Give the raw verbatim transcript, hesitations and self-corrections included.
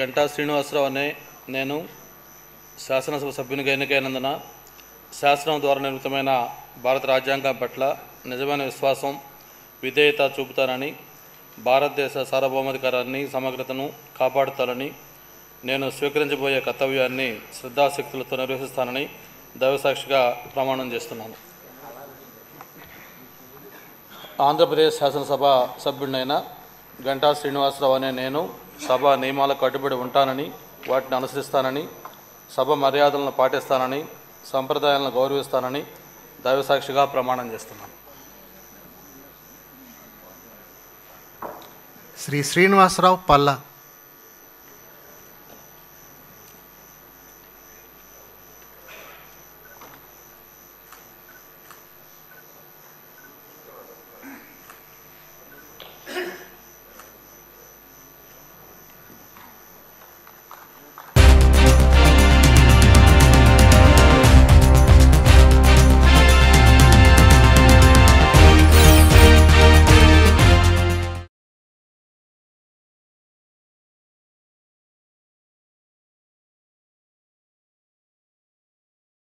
గంటా శ్రీనివాసరావు అనే నేను శాసనసభ సభ్యునిగా ఎన్నికైనందున శాసనం ద్వారా నిర్మితమైన భారత రాజ్యాంగం పట్ల నిజమైన విశ్వాసం, విధేయత చూపుతానని, భారతదేశ సార్వభౌమాధికారాన్ని, సమగ్రతను కాపాడుతానని, నేను స్వీకరించబోయే కర్తవ్యాన్ని శ్రద్ధాశక్తులతో నిర్వహిస్తానని దైవసాక్షిగా ప్రమాణం చేస్తున్నాను. ఆంధ్రప్రదేశ్ శాసనసభ సభ్యుడినైన గంటా శ్రీనివాసరావు అనే నేను సభ నియమాలకు కట్టుబడి ఉంటానని, వాటిని అనుసరిస్తానని, సభ మర్యాదలను పాటిస్తానని, సంప్రదాయాలను గౌరవిస్తానని దైవసాక్షిగా ప్రమాణం చేస్తున్నాను. శ్రీ శ్రీనివాసరావు పల్లా.